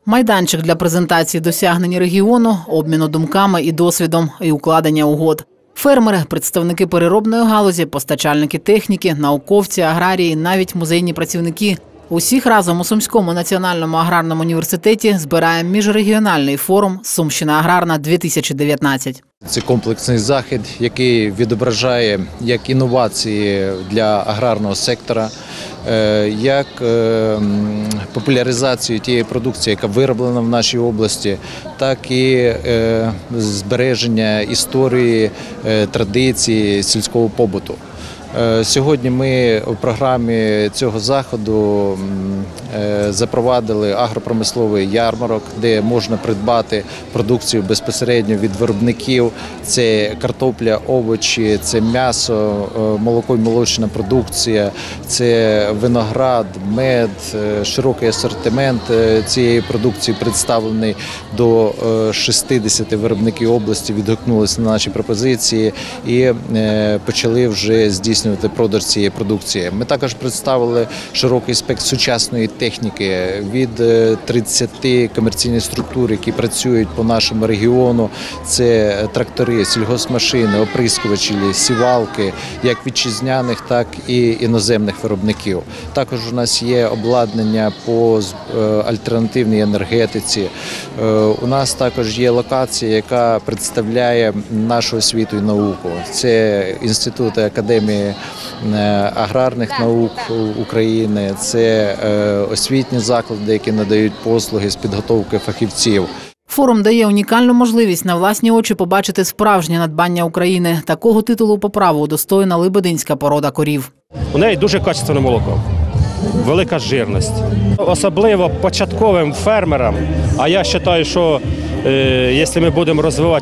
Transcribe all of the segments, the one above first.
Майданчик для презентації досягнень регіону, обміну думками і досвідом, і укладення угод. Фермери, представники переробної галузі, постачальники техніки, науковці, аграрії, навіть музейні працівники – усіх разом у Сумському національному аграрному університеті збирає міжрегіональний форум «Сумщина аграрна-2019». Це комплексний захід, який відображає як інновації для аграрного сектора, як популяризацію тієї продукції, яка вироблена в нашій області, так і збереження історії, традицій сільського побуту. Сьогодні ми у програмі цього заходу запровадили агропромисловий ярмарок, де можна придбати продукцію безпосередньо від виробників. Це картопля, овочі, це м'ясо, молоко і молочна продукція, це виноград, мед, широкий асортимент цієї продукції представлений до 60 виробників області, відгукнулися на наші пропозиції і почали вже здійснювати продаж цієї продукції. Ми також представили широкий спектр сучасної техніки від 30 комерційних структур, які працюють по нашому регіону. Це трактори, сільгоспмашини, оприскувачі, сівалки, як вітчизняних, так і іноземних виробників. Також у нас є обладнання по альтернативній енергетиці. У нас також є локація, яка представляє нашу освіту і науку. Це Інститут Академії аграрних наук України, це освітні заклади, які надають послуги з підготовки фахівців. Форум дає унікальну можливість на власні очі побачити справжнє надбання України. Такого титулу по праву удостоєна лебединська порода корів. У неї дуже качественне молоко, велика жирність. Особливо початковим фермерам, а я вважаю, що якщо ми будемо розвивати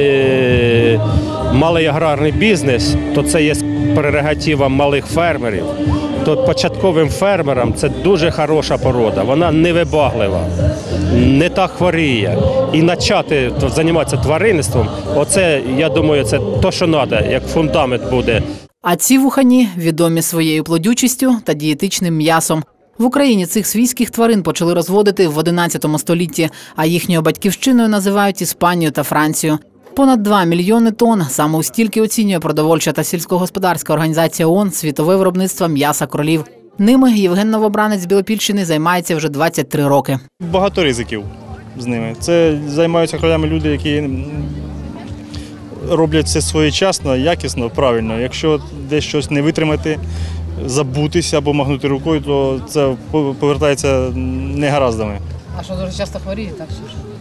малий аграрний бізнес, то це є прерогатива малих фермерів. То початковим фермерам це дуже хороша порода, вона невибаглива, не так хворіє. І почати займатися тваринництвом, оце, я думаю, це те, що треба, як фундамент буде. А ці вухані відомі своєю плодючістю та дієтичним м'ясом. В Україні цих свійських тварин почали розводити в 11 столітті, а їхньою батьківщиною називають Іспанію та Францію. Понад 2 мільйони тонн – саме стільки оцінює продовольча та сільськогосподарська організація ООН світове виробництво м'яса кролів. Ними Євген Новобранець з Білопільщини займається вже 23 роки. Багато ризиків з ними. Це займаються кролями люди, які роблять все своєчасно, якісно, правильно. Якщо десь щось не витримати, забутися або махнути рукою, то це повертається негараздами. А що, дуже часто хворіє, так?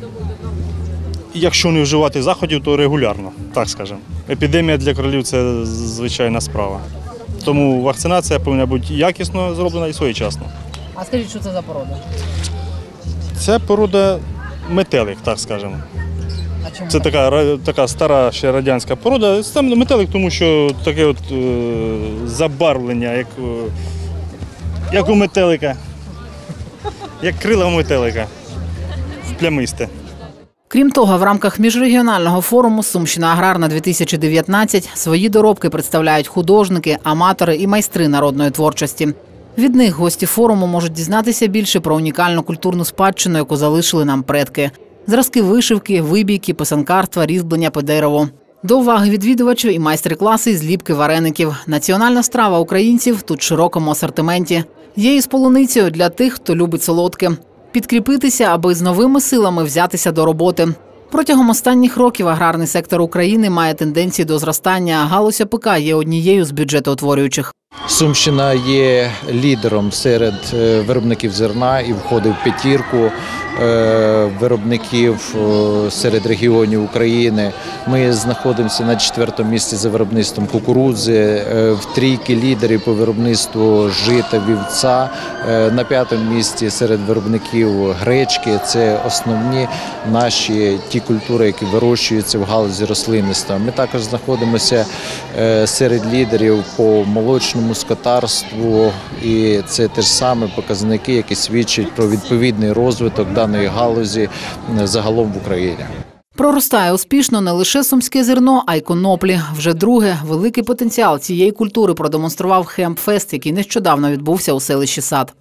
Якщо не вживати заходів, то регулярно, так скажемо. Епідемія для кролів – це звичайна справа. Тому вакцинація повинна бути якісно зроблена і своєчасно. А скажіть, що це за порода? Це порода метелик, так скажемо. А чому? Це така стара ще радянська порода. Саме метелик, тому що таке от забарвлення, як у метелика, як крила у метелика, плямисте. Крім того, в рамках міжрегіонального форуму «Сумщина аграрна-2019» свої доробки представляють художники, аматори і майстри народної творчості. Від них гості форуму можуть дізнатися більше про унікальну культурну спадщину, яку залишили нам предки. Зразки вишивки, вибійки, писанкарства, різьблення по дереву. До уваги відвідувачів і майстер-класи з ліпки вареників. Національна страва українців тут в широкому асортименті. Є і з полуницею для тих, хто любить солодке. Підкріпитися, аби з новими силами взятися до роботи. Протягом останніх років аграрний сектор України має тенденції до зростання, а галузь АПК є однією з бюджетоутворюючих. Сумщина є лідером серед виробників зерна і входить в п'ятірку виробників серед регіонів України. Ми знаходимося на 4-му місці за виробництвом кукурудзи, в трійці лідерів по виробництву жита, вівця, на 5-му місці серед виробників гречки. Це основні наші ті культури, які вирощуються в галузі рослинництва. Ми також знаходимося серед лідерів по молочному скотарству, і це теж саме показники, які свідчать про відповідний розвиток даної галузі загалом в Україні. Проростає успішно не лише сумське зерно, а й коноплі. Вже друге великий потенціал цієї культури продемонстрував Хемпфест, який нещодавно відбувся у селищі Сад.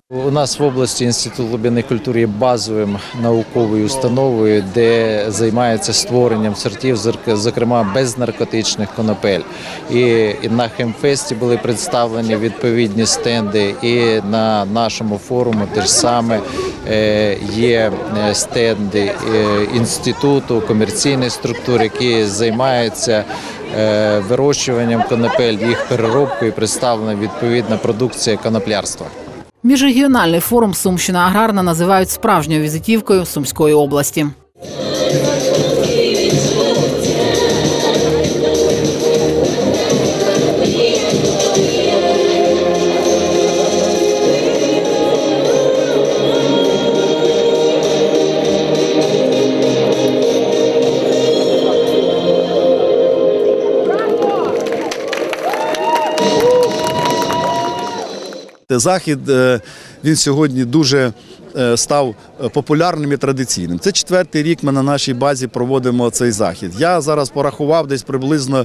У нас в області Інститут глибинних культур є базовим науковою установою, де займається створенням сортів, зокрема безнаркотичних конопель. І на Хемфесті були представлені відповідні стенди, і на нашому форумі теж саме є стенди інституту, комерційних структур, які займаються вирощуванням конопель, їх переробкою, і представлена відповідна продукція коноплярства. Міжрегіональний форум «Сумщина аграрна» називають справжньою візитівкою Сумської області. Захід, він сьогодні дуже став популярним і традиційним. Це 4-й рік ми на нашій базі проводимо цей захід. Я зараз порахував, десь приблизно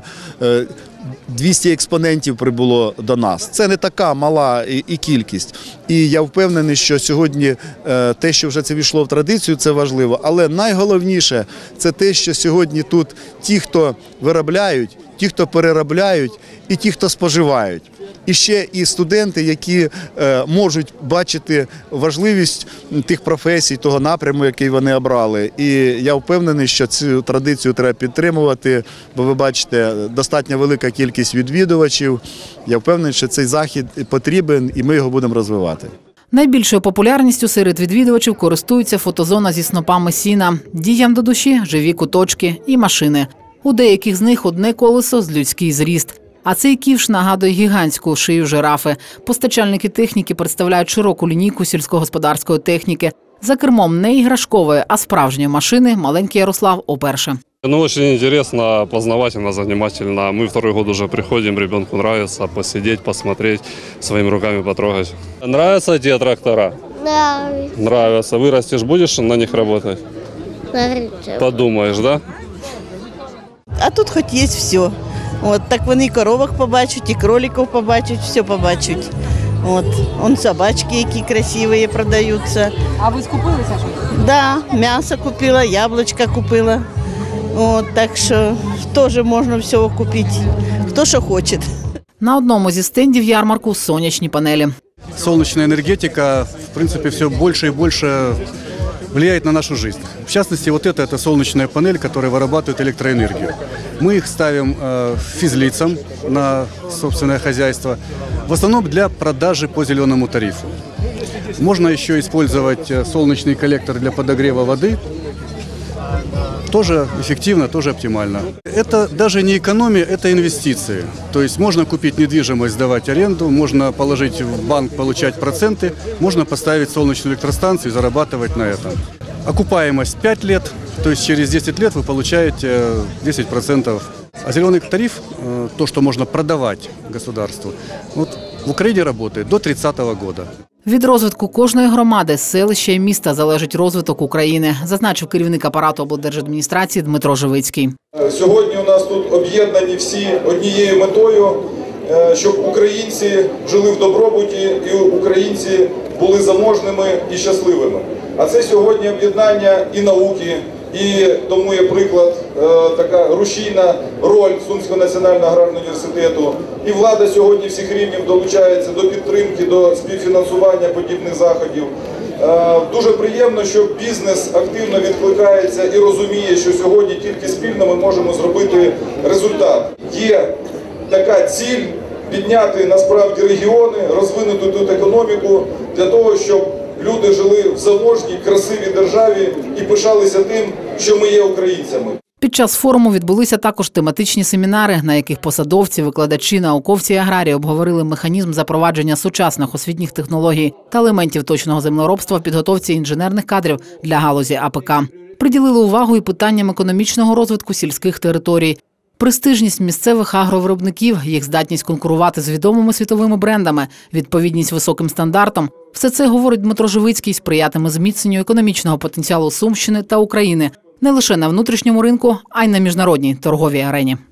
200 експонентів прибуло до нас. Це не така мала і кількість. І я впевнений, що сьогодні те, що вже це війшло в традицію, це важливо. Але найголовніше – це те, що сьогодні тут ті, хто виробляють, ті, хто переробляють і ті, хто споживають. І ще і студенти, які можуть бачити важливість тих професій, того напряму, який вони обрали. І я впевнений, що цю традицію треба підтримувати, бо ви бачите, достатньо велика кількість відвідувачів. Я впевнений, що цей захід потрібен і ми його будемо розвивати. Найбільшою популярністю серед відвідувачів користується фотозона зі снопами сіна. Діям до душі – живі куточки і машини. У деяких з них одне колесо з людський зріст. А цей ківш нагадує гігантську шию жирафи. Постачальники техніки представляють широку лінійку сільськогосподарської техніки. За кермом не іграшкової, а справжньої машини маленький Ярослав уперше. Очень интересно, познавательно, занимательно. Мы 2-й год уже приходим, ребенку нравится посидеть, посмотреть, своими руками потрогать. Нравятся тебе трактора? Нравится. Нравятся. Вырастешь, будешь на них работать? Нравится. Подумаешь, да? А тут хоч є все. От, так вони і коровок побачать, і кроликів побачать, все побачать. От, он собачки, які красиві продаються. А ви скупилися щось? Да, м'ясо купила, яблучка купила. От, так що теж можна всього купити, хто що хоче. На одному зі стендів ярмарку сонячні панелі. Солнечная энергетика, в принципе, все больше и больше влияет на нашу жизнь. В частности, вот это солнечная панель, которая вырабатывает электроэнергию. Мы их ставим физлицам на собственное хозяйство, в основном для продажи по зеленому тарифу. Можно еще использовать солнечный коллектор для подогрева воды. Тоже эффективно, тоже оптимально. Это даже не экономия, это инвестиции. То есть можно купить недвижимость, сдавать аренду, можно положить в банк, получать проценты, можно поставить солнечную электростанцию и зарабатывать на этом. Окупаемость 5 лет, то есть через 10 лет вы получаете 10%. А зеленый тариф, то, что можно продавать государству, вот в Украине работает до 30 года. Від розвитку кожної громади, селища і міста залежить розвиток України, зазначив керівник апарату облдержадміністрації Дмитро Живицький. Сьогодні у нас тут об'єднані всі однією метою, щоб українці жили в добробуті і українці були заможними і щасливими. А це сьогодні об'єднання і науки, і тому є приклад така рушійна роль Сумського національного аграрного університету. І влада сьогодні всіх рівнів долучається до підтримки, до співфінансування подібних заходів. Дуже приємно, що бізнес активно відкликається і розуміє, що сьогодні тільки спільно ми можемо зробити результат. Є така ціль підняти насправді регіони, розвинути тут економіку для того, щоб люди жили в заможній, красивій державі і пишалися тим, що ми є українцями. Під час форуму відбулися також тематичні семінари, на яких посадовці, викладачі, науковці і аграрії обговорили механізм запровадження сучасних освітніх технологій та елементів точного землеробства в підготовці інженерних кадрів для галузі АПК. Приділили увагу і питанням економічного розвитку сільських територій. Престижність місцевих агровиробників, їх здатність конкурувати з відомими світовими брендами, відповідність високим стандартам – все це, говорить Дмитро Живицький, сприятиме зміцненню економічного потенціалу Сумщини та України не лише на внутрішньому ринку, а й на міжнародній торговій арені.